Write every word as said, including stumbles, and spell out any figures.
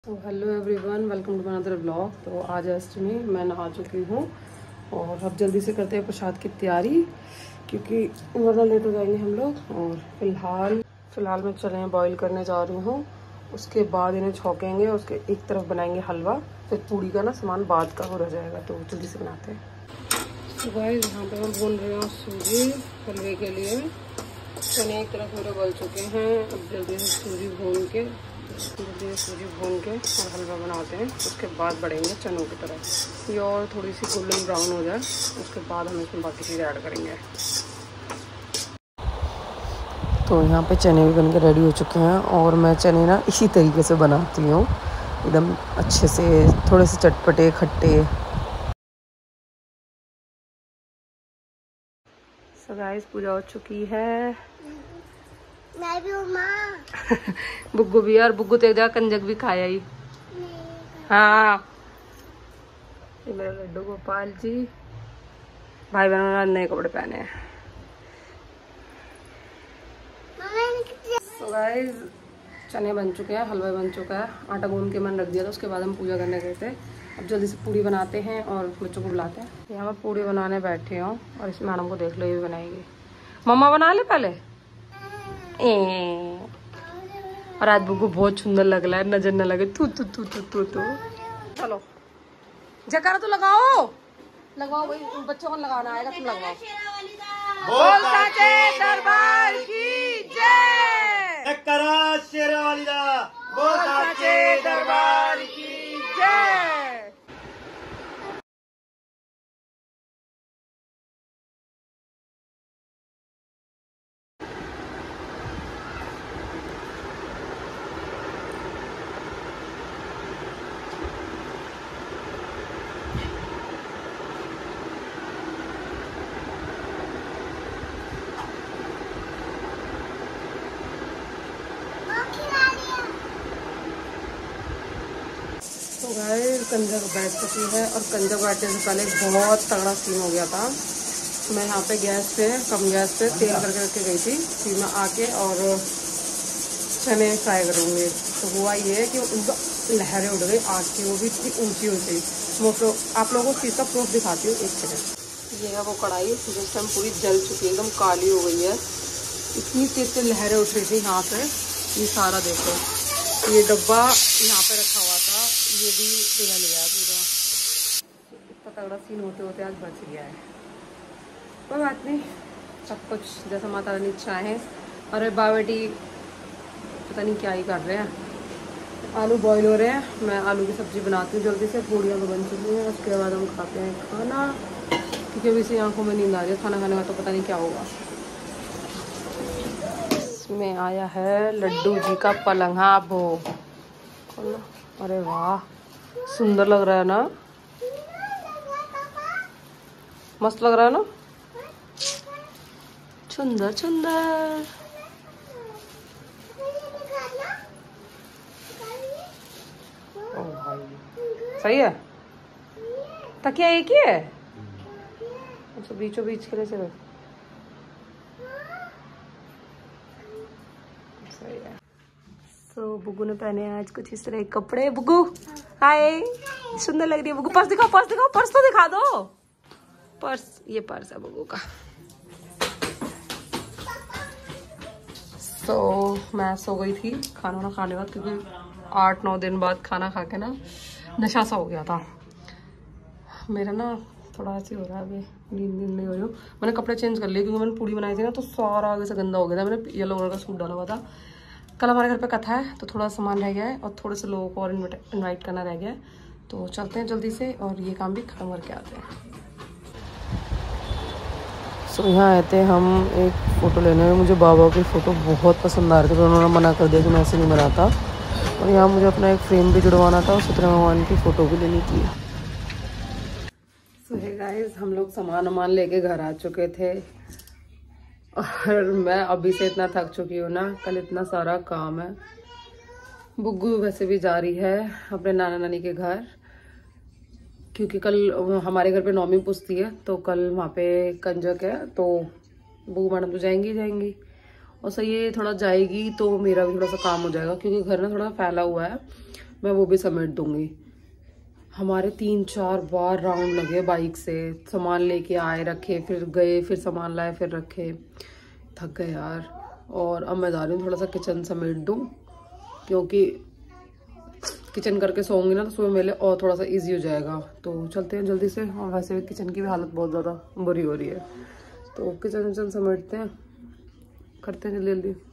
तो hello everyone, welcome to another blog. तो आज अष्टमी, मैं नहा चुकी हूँ और अब जल्दी से करते हैं प्रसाद की तैयारी, क्योंकि वरना लेट हो जाएंगे हम लोग। और फिलहाल फिलहाल मैं चने बॉईल करने जा रही हूँ, उसके बाद इन्हें छौंकेंगे, उसके एक तरफ बनाएंगे हलवा, फिर पूड़ी का ना सामान बाद का हो रह जाएगा, तो जल्दी से बनाते हैं। तो गाइस, यहाँ पे हम भून रहे हैं सूजी हलवे के लिए। चने एक तरफ मेरे गल चुके हैं, अब जल्दी से सूजी भून के जल्दी सूजी भून के और हलवा बनाते हैं। उसके बाद बढ़ेंगे चनों की तरफ, ये और थोड़ी सी गोल्डन ब्राउन हो जाए, उसके बाद हम इसमें बाकी चीज़ें ऐड करेंगे। तो यहाँ पे चने भी बन के रेडी हो चुके हैं और मैं चने ना इसी तरीके से बनाती हूँ, एकदम अच्छे से, थोड़े से चटपटे खट्टे। सो गाइस, पूजा हो चुकी है। मैं भी हूँ माँ। बुग्गू भी, और बुग्गू तेज कंजक भी खाया ही। हाँ, ये मेरा लड्डू गोपाल जी, भाई बहनों ने नए कपड़े पहने हैं। तो गाइस, चने बन चुके हैं, हलवा बन चुका है, आटा गूंद के मैंने रख दिया था, उसके बाद हम पूजा करने गए थे। अब जल्दी से पूड़ी बनाते हैं और बच्चों को बुलाते हैं। यहाँ मैं पूड़ी बनाने बैठी हूँ और इस मैडम को देख लो, ये भी बनाएगी। मम्मा बना ले पहले। ए और आज बुग्गू बहुत सुंदर लग रहा है, नजर न लगे। तू तू तू तू तू तू चलो जयकारा तो लगाओ लगाओ भाई, बच्चों को लगाना आएगा, तुम लगाओ। बोल साचे दरबार की जय, जयकारा शेरावाली दा, बोल साचे दरबार की जय। तो गाइस, कंजक बैठ चुकी है और कंजक बैठने से पहले बहुत तगड़ा सीन हो गया था। मैं यहाँ पे गैस पे कम गैस पे तेल करके रख के गई थी, फिर मैं आके और चने फ्राई करूँगी। तो हुआ ये कि उनका लहरें उड़ गई आग की, वो भी इतनी ऊंची ऊंची। मैं आप लोगों को चीज़ का प्रूफ दिखाती हूँ, एक सेकेंड। ये है वो कढ़ाई जिस टाइम पूरी जल चुकी है, एकदम काली हो गई है, इतनी तेज तेज लहरें उठ रही थी यहाँ पे। ये सारा देखो, ये डब्बा यहाँ पे रखा हुआ था, ये भी पिघल गया पूरा। इतना तगड़ा सीन होते होते आज बच गया है, कोई बात नहीं, सब कुछ जैसा माता रानी चाहे। अरे बा बेटी पता नहीं क्या ही कर रहे हैं। आलू बॉईल हो रहे हैं, मैं आलू की सब्ज़ी बनाती हूँ जल्दी से। पूड़ियाँ तो बन चुकी हैं, उसके बाद हम खाते हैं खाना, क्योंकि अभी से आंखों में नींद आ रही है। खाना खाने का तो पता नहीं क्या होगा। इसमें आया है लड्डू जी का पलंगा भोग। अरे वाह, सुंदर लग रहा है ना, मस्त लग रहा है ना, सुंदर सुंदर। ओ भाई, सही है। तकिया एक ही है, अच्छा बीचों बीच के लिए से सही है। तो बुग्गू ने पहने आज कुछ इस तरह के कपड़े। बुग्गू हाय, सुंदर लग रही है बुग्गू। पर्स दिखाओ, पर्स दिखाओ, पर्स तो दिखा दो। पर्स, ये पर्स है बुग्गू का। तो मैं सो गई थी खाना वाना खाने के बाद, क्योंकि आठ नौ दिन बाद खाना खा के ना नशा सा हो गया था मेरा ना, थोड़ा ऐसे हो रहा है, अभी नींद नींद नहीं हो रही हूँ। मैंने कपड़े चेंज कर लिए, क्योंकि मैंने पूड़ी बनाई थी ना, तो सारा आगे से गंदा हो गया था। मैंने येलो कलर का सूट डाला हुआ था। कल हमारे घर पे कथा है, तो थोड़ा सामान रह गया है और थोड़े से लोगों को और इनवाइट करना रह गया है। तो चलते हैं जल्दी से और ये काम भी खत्म करके आते हैं। सो so, यहाँ आए थे हम एक फ़ोटो लेने में। मुझे बाबा की फ़ोटो बहुत पसंद आ रही थी, पर उन्होंने मना कर दिया कि मैं ऐसे नहीं बनाता। और यहाँ मुझे अपना एक फ्रेम भी जुड़वाना था और सत्यनारायण भगवान की फ़ोटो भी लेनी थी। सो हे गाइस, हम लोग सामान वामान लेके घर आ चुके थे और मैं अभी से इतना थक चुकी हूँ ना, कल इतना सारा काम है। बुग्गू वैसे भी जा रही है अपने नाना नानी के घर, क्योंकि कल हमारे घर पे नौमी पुजती है, तो कल वहाँ पे कंजक है, तो बुग्गू मैडम तो जाएंगी जाएंगी और सही ये थोड़ा जाएगी तो मेरा भी थोड़ा सा काम हो जाएगा, क्योंकि घर ना थोड़ा फैला हुआ है। मैं वो भी समेट दूंगी। हमारे तीन चार बार राउंड लगे बाइक से, सामान लेके आए, रखे, फिर गए, फिर सामान लाए, फिर रखे, थक गए यार। और अब मैं जा रही हूँ थोड़ा सा किचन समेट दूँ, क्योंकि किचन करके सोऊंगी ना तो सुबह मेरे और थोड़ा सा इजी हो जाएगा। तो चलते हैं जल्दी से। और वैसे भी किचन की भी हालत बहुत ज़्यादा बुरी हो रही है, तो किचन विचन समेटते हैं, करते हैं जल्दी जल्दी।